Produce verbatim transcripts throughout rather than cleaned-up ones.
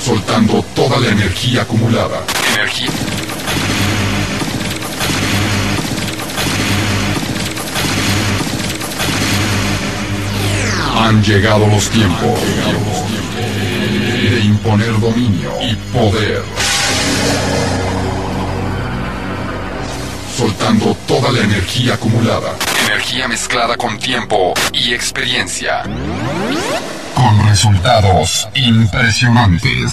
Soltando toda la energía acumulada. Energía. Han llegado los tiempos de imponer dominio y poder. Soltando toda la energía acumulada. Energía mezclada con tiempo y experiencia. Con resultados impresionantes.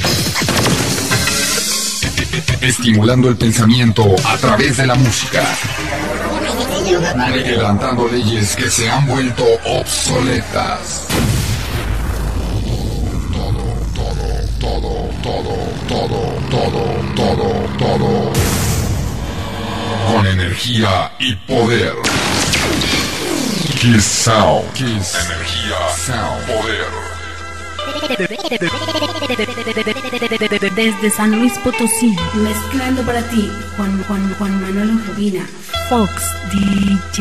Estimulando el pensamiento a través de la música. Quebrantando leyes que se han vuelto obsoletas. Todo, todo, todo, todo, todo, todo, todo, todo. Con energía y poder. Kiss Sound. Kiss. Energía. Sound. Poder. Desde San Luis Potosí, mezclando para ti Juan, Juan, Juan Manuel Urbina, Fox D J.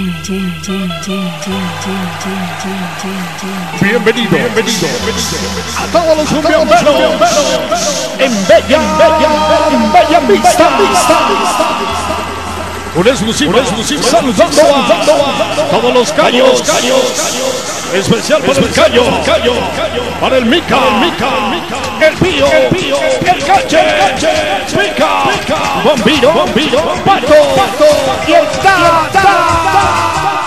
Bienvenido, bienvenido a todos los rumbeamberos en Bella, Bella, en Bella Vista. Un exclusivo, saludando a todos los callos, especial para el callo, para el Mica, el Pío, el Cache, Mica, Bombino, Pato, y el Tata.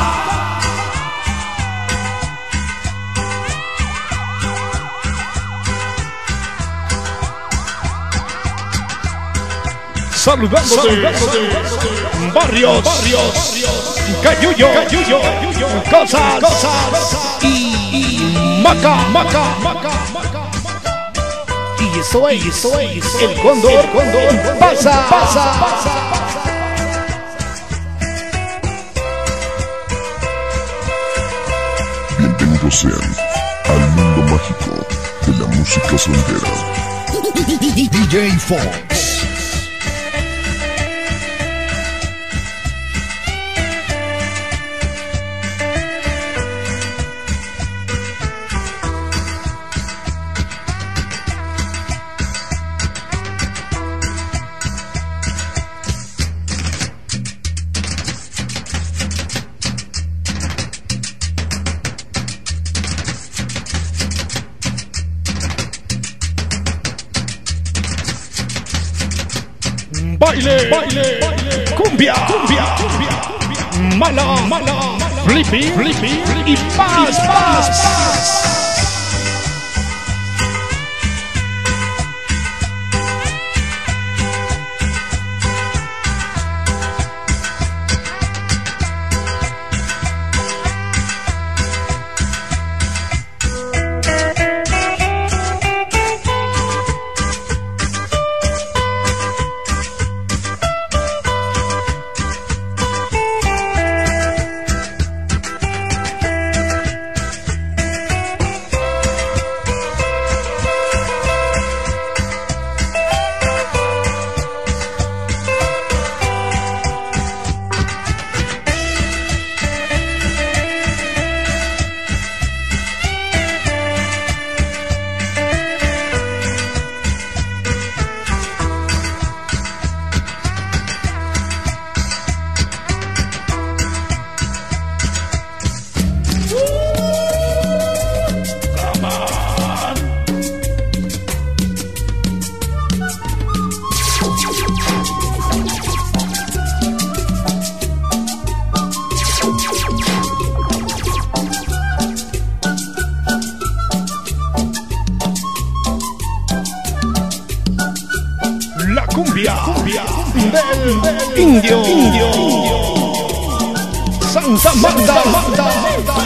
Saludándote, saludándote. Barrios, barrios, Cayuyo, Cayuyo, cosas, cosas, y Maca, Maca, Maca, y eso es, eso es, el cóndor, el cóndor, pasa, pasa, pasa. Bienvenidos sean al mundo mágico de la música sondera. D J Fox. Baile, baile, cumbia, cumbia, cumbia, mala, mala, flippy, flippy, y paz, paz, paz. La cumbia, cumbia del, del indio, indio, Santa Marta, Marta, Marta.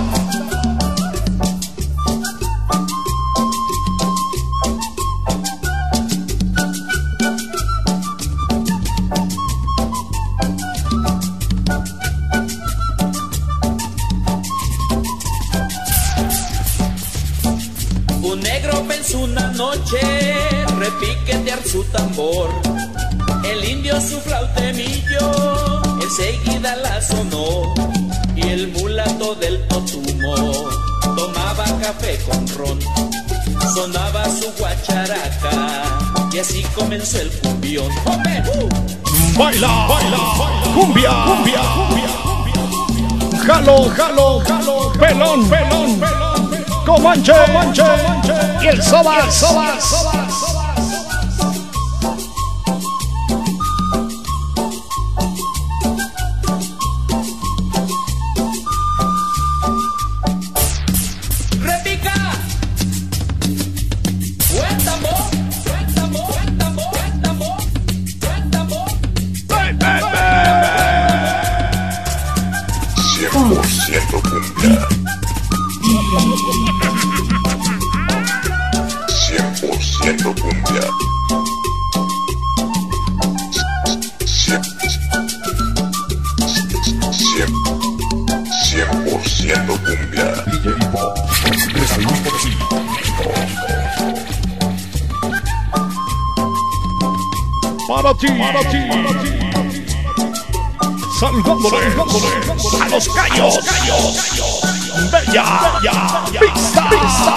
Un negro pensó una noche repiquetear su tambor. El indio su flautemillo enseguida la sonó. Y el mulato del Totumo tomaba café con ron. sonaba su guacharaca y así comenzó el cumbión. ¡Hombre! ¡Uh! Baila, baila, cumbia, cumbia, cumbia. Jalo, jalo, jalo, pelón, pelón, Comanche, Comanche, y el Sobas, Sobas, Sobas. Para ti, para ti, para ti. Saludándole, saludándole a los gallos, gallos. Bella, bella, pista, pista,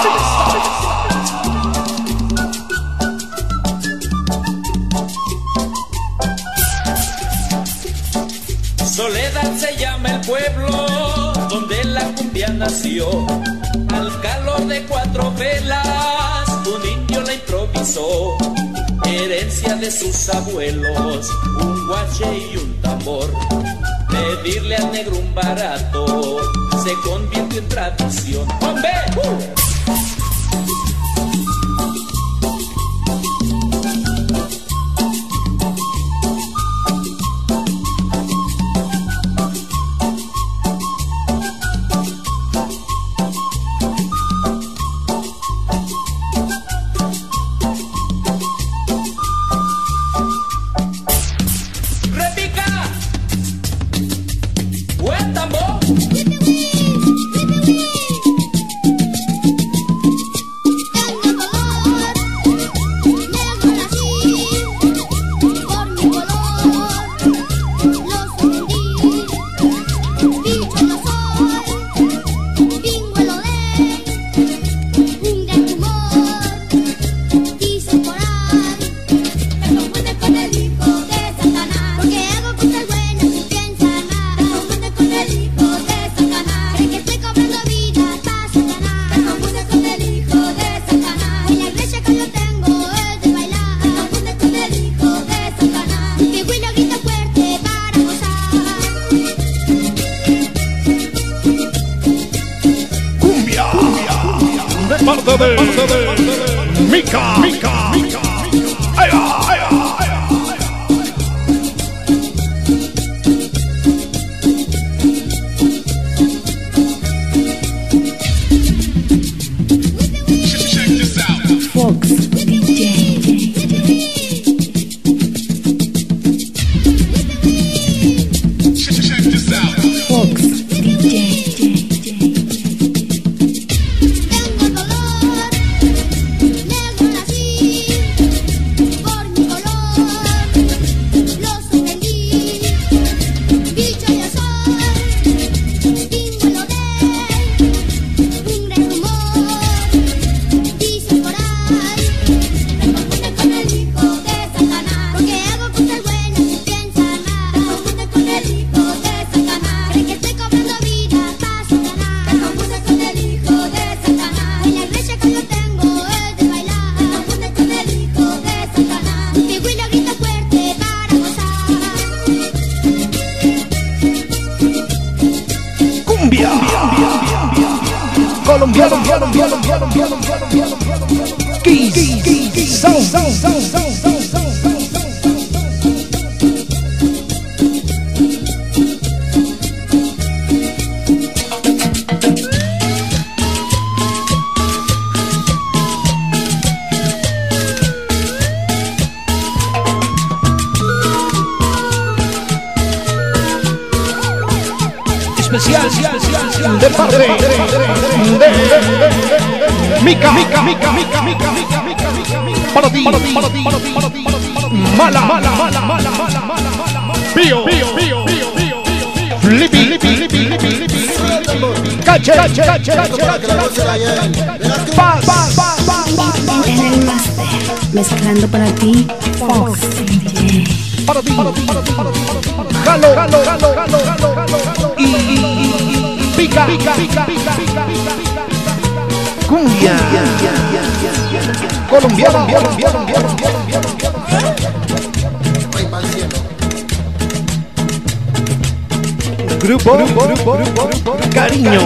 Soledad se llama el pueblo donde la cumbia nació. Al calor de cuatro velas, un indio la improvisó. Herencia de sus abuelos, un guache y un tambor. Pedirle al negro un barato se convirtió en tradición. ¡Hombre! ¡Uh! Parte de, parte de, Mica, Mica, Mica, ay, ay, ay, ay. Fox D J. Fox D J. Colombiano, colombiano, colombiano, colombiano, Kiss, Kiss, sound, sound, sound, sound, sound, sound. Especial, de parte de Mica, Mica, Mica, Mica, Mica, Mica, Mica, para ti, para ti, para ti, para ti, para ti, mala, mala, mala, mala, mala, mala, Pío, Pío, Pío, Pío, Pío, Flippy, Flippy, Flippy, Flippy, Flippy, Cache, Cache, Cache, Cache, Paz, Paz, Paz. Mezclando para ti, Fox D J. Para ti, para ti, para ti, para ti, para ti. Jalo, jalo, jalo, jalo, jalo, jalo. Y pica, pica, pica, pica, pica. Cumbia. Colombiano, colombiano, colombiano, colombiano. Grupo, grupo, grupo, grupo, cariño.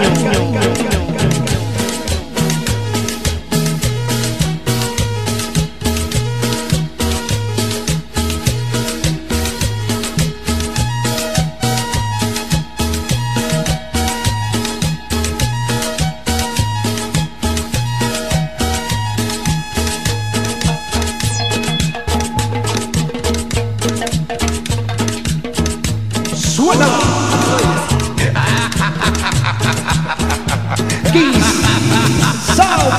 Suena. Kiss. Sound.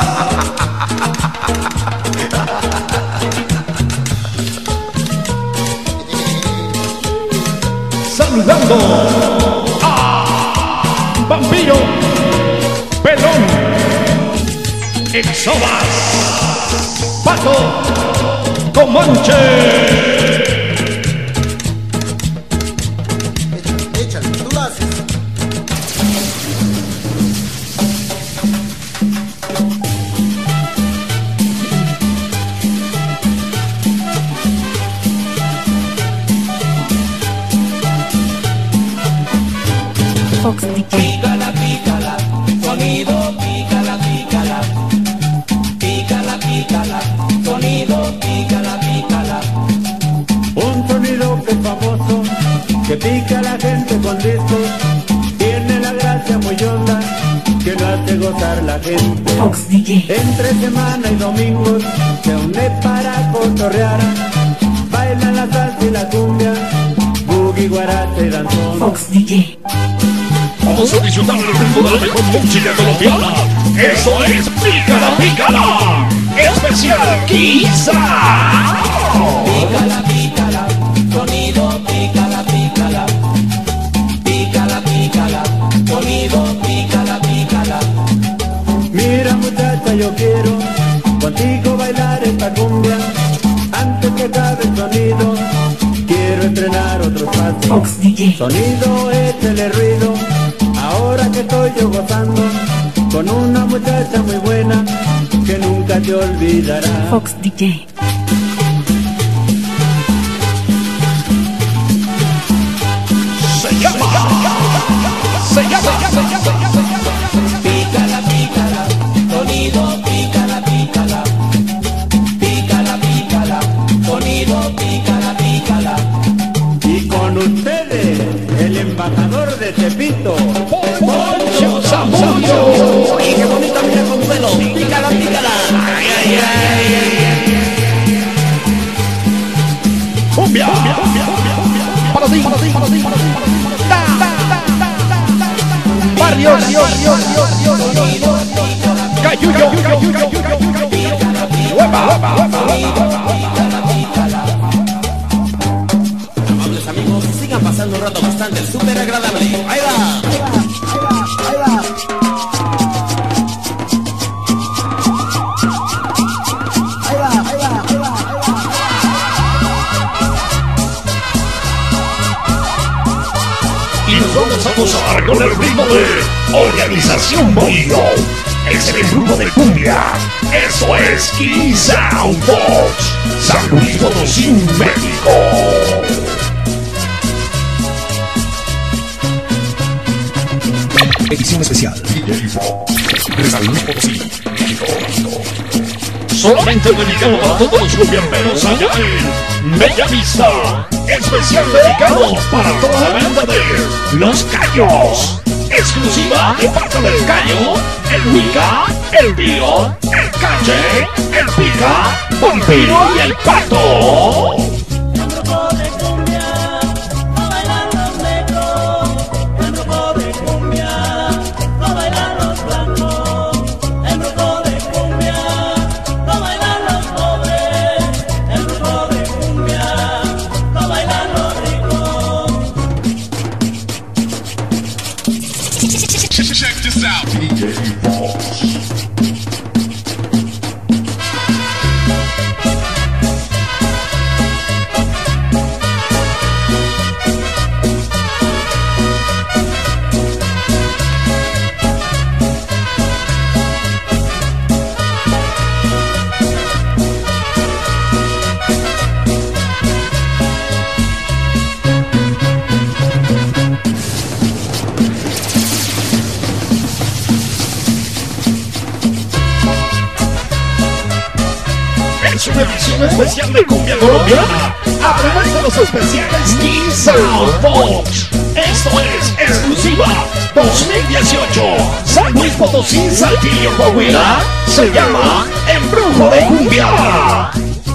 Saludando a Vampiro, Pelón, Exobas, Pato, Comanche. Fox D J. Pícala, pícala, sonido, pícala, pícala. Pícala, pícala, sonido, pícala, pícala. Un sonido que es famoso, que pica a la gente con discos. Tiene la gracia muy honda, que lo hace gozar la gente. Fox D J. Entre semana y domingos se une para cotorrear. Bailan la salsa y la cumbia, boogie, guaracha y danzón. Fox D J. Vamos a disfrutar el ritmo de la mejor música colombiana. Eso es Pícala, Pícala. Especial Quizá. Pícala, pícala, sonido, pícala, pícala. Pícala, pícala, sonido, pícala, pícala. Mira muchacha, yo quiero contigo bailar esta cumbia. Antes que acabe el sonido, quiero entrenar otros pasos. Fox D J. Sonido, échale ruido. Ahora que estoy yo gozando con una muchacha muy buena que nunca te olvidará. Fox D J. Se llama. Se llama. Pícala, pícala, sonido, pícala, pícala. Pícala, pícala, sonido, pícala, pícala. Y con ustedes, el embajador de Tepito, Poncho Zamudio. ¡Y qué bonita mira con pelo! ¡Pícala, pícala! ¡Ay, ay, ay! Cumbia. Para ti, para ti, para ti, para ti. Barrios. Cayuyo. Hueva. Amables amigos, sigan pasando un rato bastante súper agradable. ¡Ahí va! Y nos vamos a gozar con el ritmo de Organización Bolío. Es el grupo de cumbia. Eso es Quizá Fox. San Luis Potosí, México. Edición especial. D J Fox. De San Luis Potosí, México. Solamente dedicado para todos los cumbiamberos allá en Bella Vista. Especial dedicado para toda la banda de Los Cayos. Exclusiva de parte del Cayo, el Wicca, el Dio, el Cache, el Pica, Vampiro y el Pato. Check this out. D J Fox. es una edición especial de Cumbia Colombiana a través de los especiales Quinza Fox. Esto es exclusiva dos mil dieciocho. San Luis Potosí, Saltillo, Coahuila. Se llama Embrujo de Cumbia.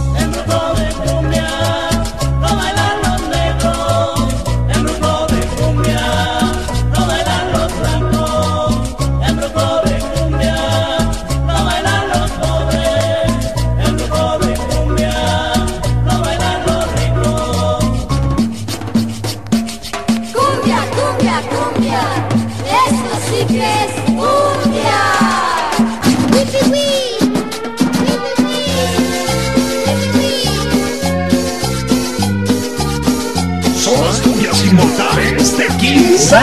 Son las cumbias inmortales de Quinza.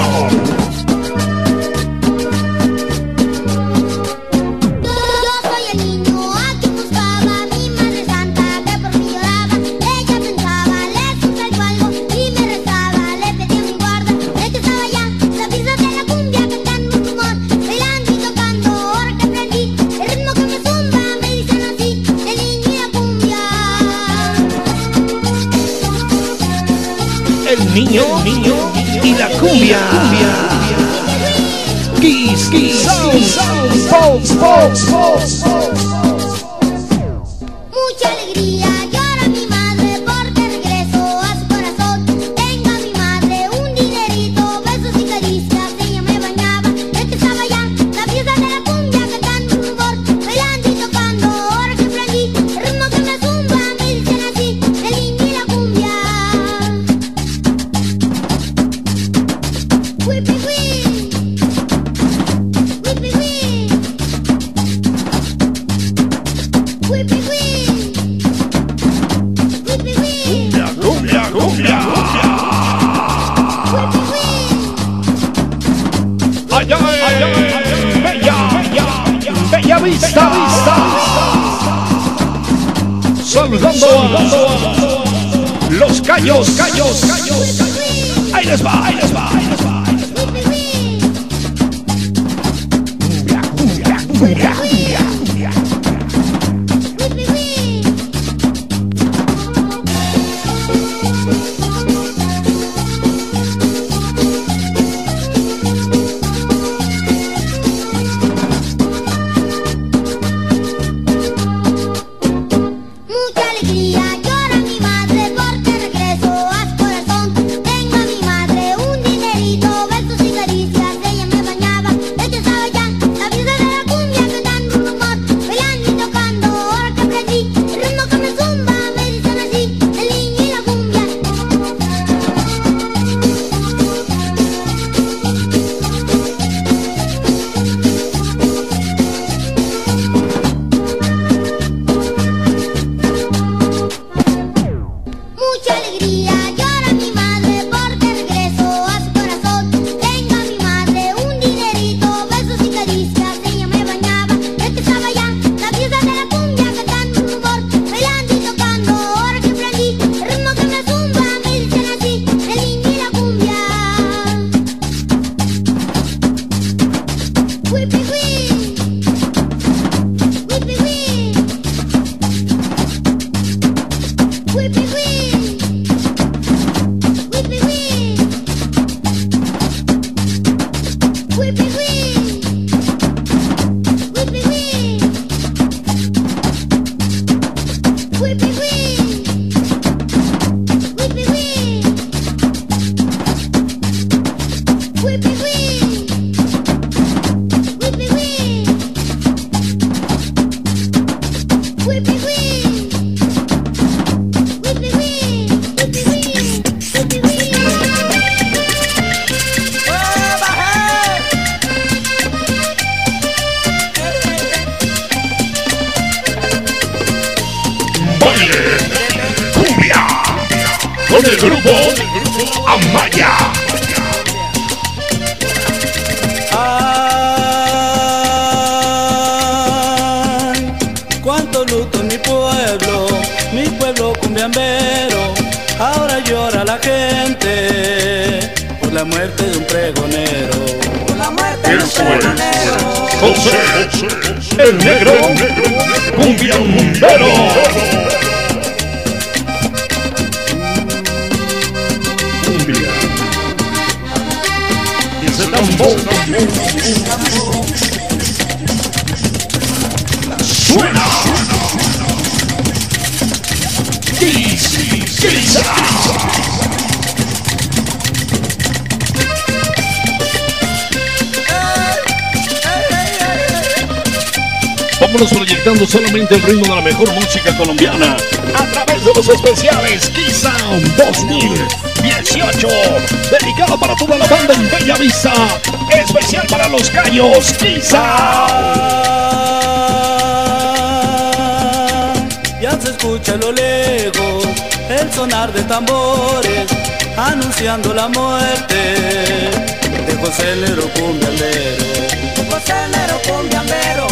El niño, el niño y la cumbia. Kiss, kiss, sound, sound, Fox, Fox, Fox, Fox. Mucha alegría llora mi madre porque regreso a su corazón. Tengo a mi madre un dinerito, besos y caricias. Ella me bañaba, es que estaba ya la fiesta de la cumbia cantando un rubor, bailando y tocando. Ahora que aprendí el ritmo que me zumba, me dicen así, el niño y la cumbia. Whippy whip, whippy whip, whippy whip, whippy whip, La cumbia, cumbia. whippy whip. Allá, allá, bella, bella, bella vista. Saludando a los callos, callos, callos. Ahí les va, ahí les va, ahí les va. Cumbia, cumbia, cumbia. Mucha alegría llora mi madre porque regreso a su corazón. Tengo a mi madre un dinerito, besos y caricias. Ella me bañaba, es que estaba ya la vida de la cumbia cantando un rumor, bailando y tocando. Ahora que aprendí el ritmo que me zumba, me dicen así, el niño y la cumbia. Mucha alegría llora mi madre porque regreso a su corazón. Tengo a mi madre un dinerito, besos y caricias. Ella me bañaba, es que estaba ya la fiesta de la cumbia cantando un rumor, bailando y tocando. Ahora que aprendí el ritmo que me zumba, me dicen así, el niño y la cumbia. Whippy whip, whippy whip, whippy whip, whippy whip, whippy whip, whippy whip, whippy whip, whippy whip, whippy whip, whippy whip, whippy whip, whippy whip, whippy whip, whippy whip. Baile, cumbia, con el grupo Amaya. Ay, cuánto luto en mi pueblo, mi pueblo cumbiambero. Ahora llora la gente por la muerte de un pregonero. Por la muerte Eso es. José, el negro, cumbiambero. Cumbia. Y ese tambor suena. Vámonos proyectando solamente el ritmo de la mejor música colombiana a través de los especiales Kiza dos mil dieciocho, dedicado para toda la banda en Bella Vista, especial para los Cayos Kiza. Ya se escucha a lo lejos el sonar de tambores anunciando la muerte de José el Negro Cumbiambero. José el Negro Cumbiambero.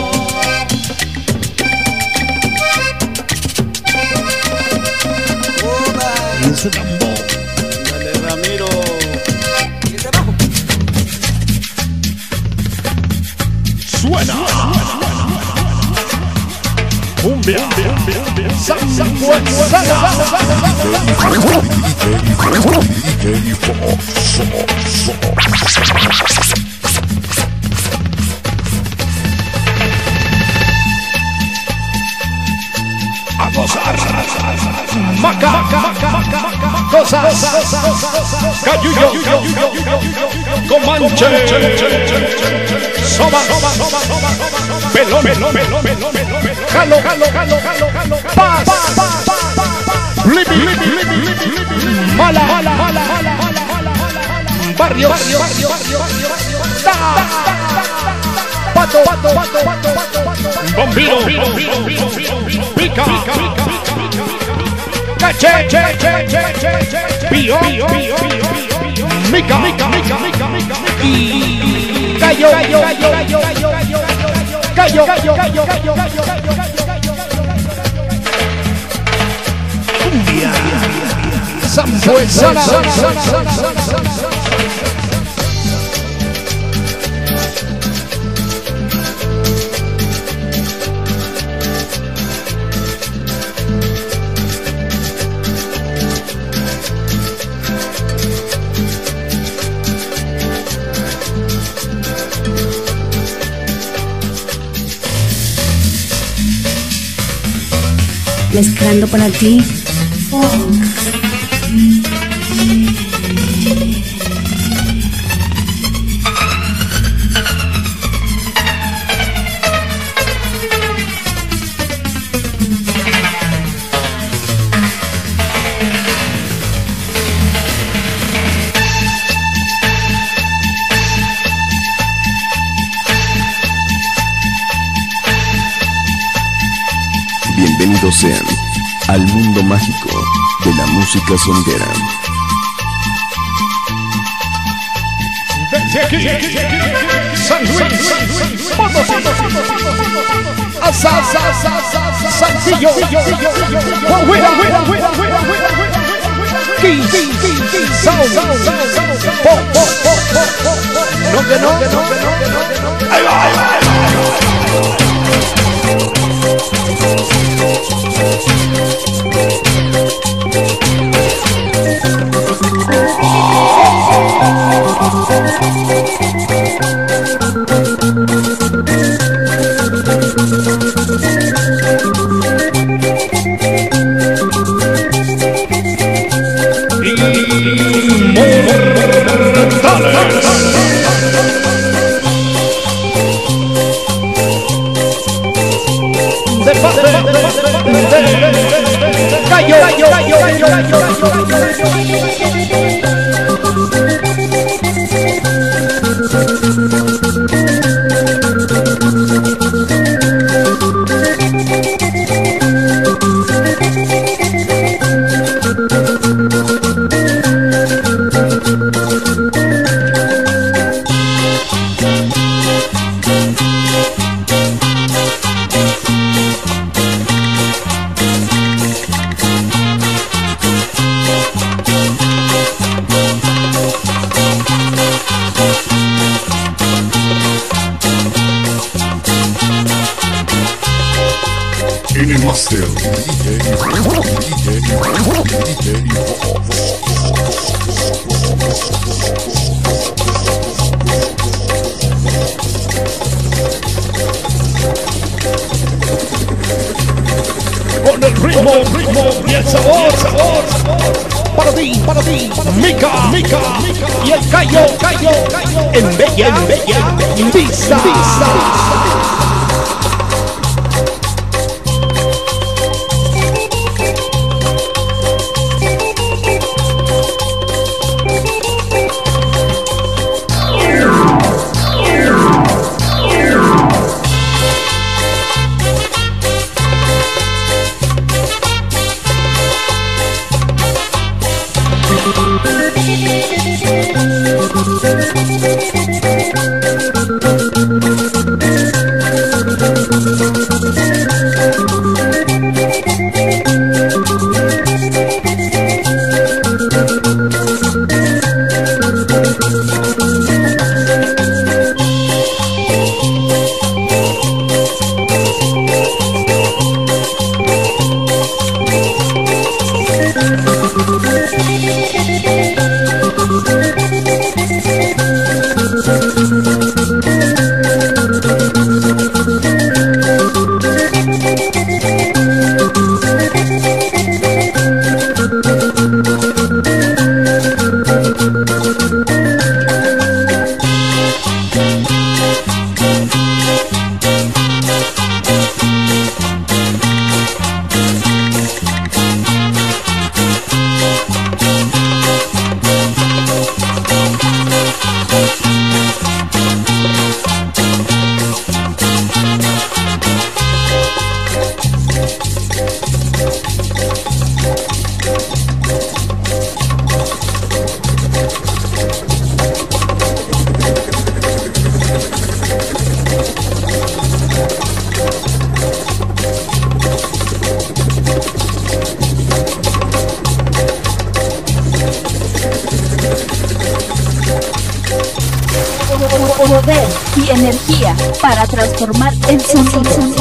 Y ese tambor. Dale, Ramiro. Y ese bajo. Suena. Cumbia. A gozar. Maca. Cosas. Cayuyo. Comanche. Soba. Pelón. Jalo. Paz. Mala. Barrio. Pato. Bombino. Pica. Caché. Pío. Mica. Y Gallo. Cumbia. Zambuesana. Mezclando para ti, Fox. Bienvenidos sean al mundo mágico de la música sondera. Desde aquí, San Luis, Saltillo, no que no, ahí va, ahí va. Gallo, gallo, gallo, gallo, gallo, En el máster, con el ritmo, ritmo y el sabor, sabor, para ti, para ti, Mika, Mika, y el Cayo, Cayo, en bella, en bella, vista, vista. Poder y energía para transformar el sonido.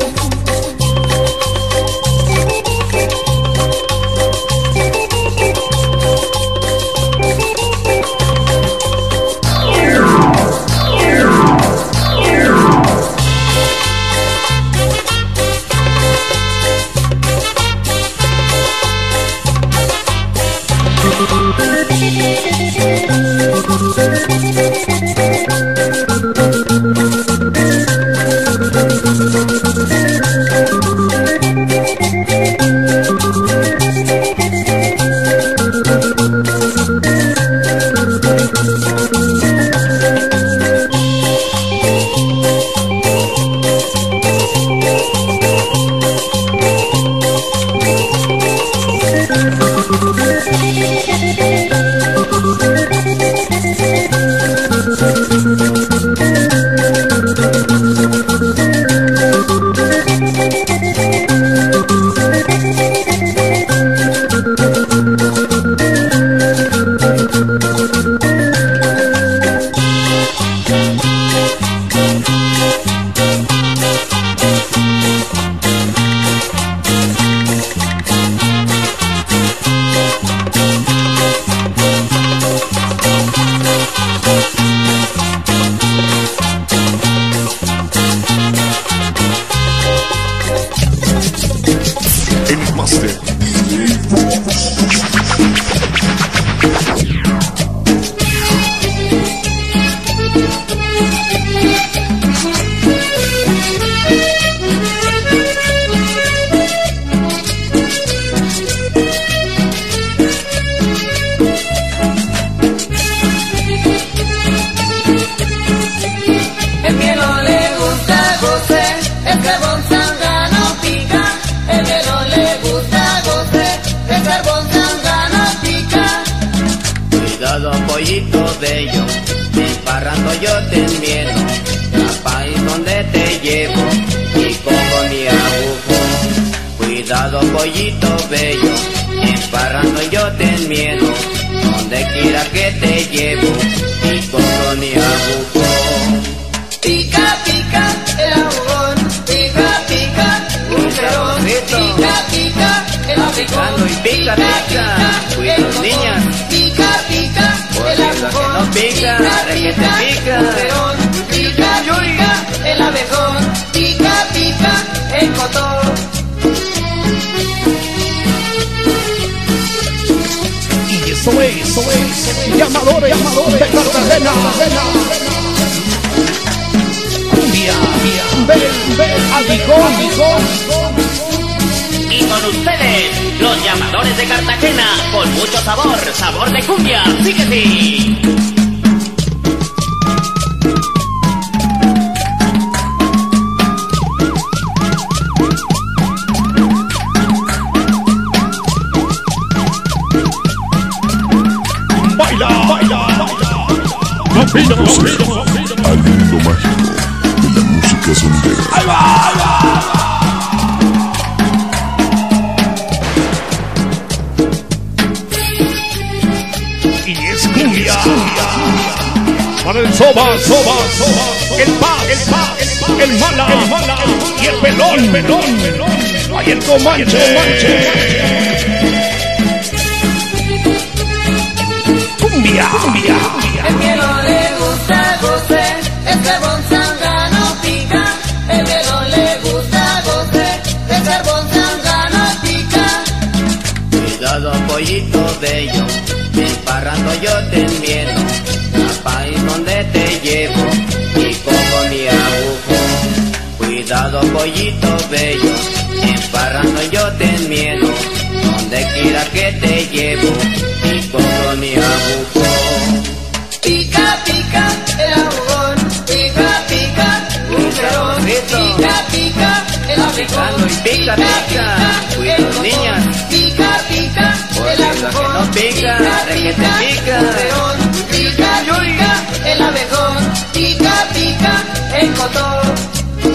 Pollito bello, emparrando yo te enmiendo, al país donde te llevo y cojo mi agujón. Cuidado pollito bello, emparrando yo te enmiendo, donde quiera que te llevo y cojo mi agujón. Pica, pica el agujón, pica, pica un cerón. pica, que te pica. León, pica, pica, el abejón, pica, pica, el cotón. Y eso es, eso es, llamadores, llamadores de Cartagena. Cumbia, ven, ven, abijón, y con ustedes, los llamadores de Cartagena, con mucho sabor, sabor de cumbia, sí que sí. Baila, baila, baila. Bambino, bambino, al mundo mágico de la música sondera. ¡Ahí va, ahí va! Y es cumbia para el soba, soba, soba, el paz, el paz, el mala, el mala y el pelón, el pelón, ay, el comanche, cumbia, cumbia. El que no le gusta goce, el carbón sangano pica. El que no le gusta goce, el carbón sangano pica. Cuidado pollito bello, emparrando yo te enmiendo, al país donde te llevo y cojo mi agujón. Cuidado pollito bello, emparrando yo te enmiendo, donde quiera que te llevo y cojo mi agujón. Pica, pica, el agujón, pica, pica, un cerón, pica, pica, el abejón, pica, pica, cuidado niñas, pica, pica, el abejón, no pica, que te pica, un cerón, pica, pica, el abejón, pica, pica, el cotón.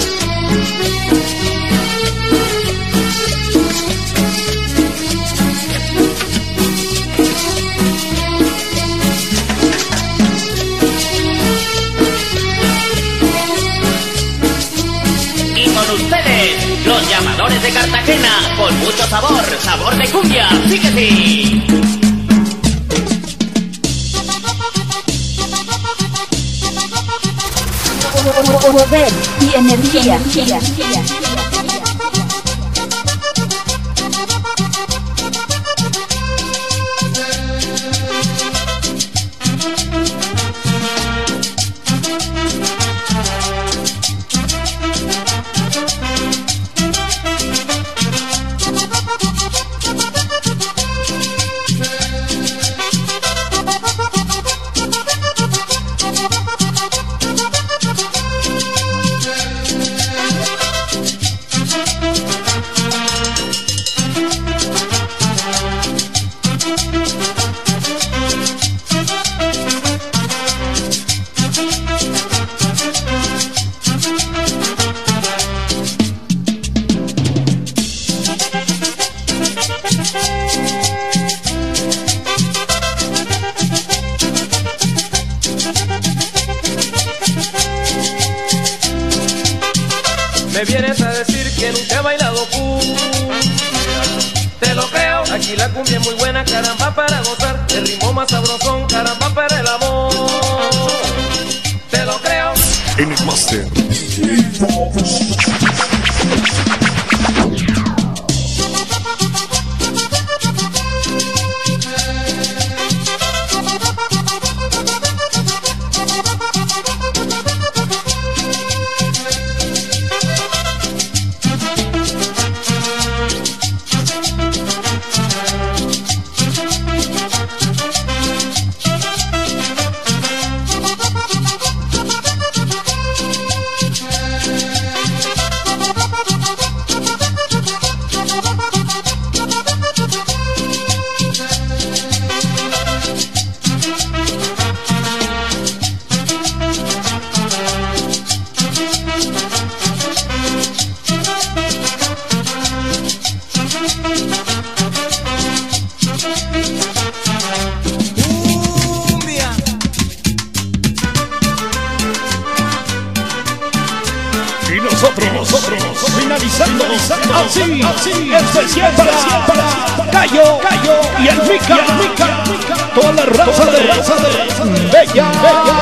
Ustedes, los llamadores de Cartagena, con mucho sabor, sabor de cumbia, sí que sí. Poder y energía. Me vienes a decir que nunca he bailado cumbia. Te lo creo, aquí la cumbia es muy buena, caramba para gozar. El ritmo más sabrosón, caramba para el amor. Te lo creo. En el máster nosotros, nosotros, finalizando, así, así, especial para, para Gallo, Gallo y el Mica, Mica, toda la raza de, raza de Bella, Bella.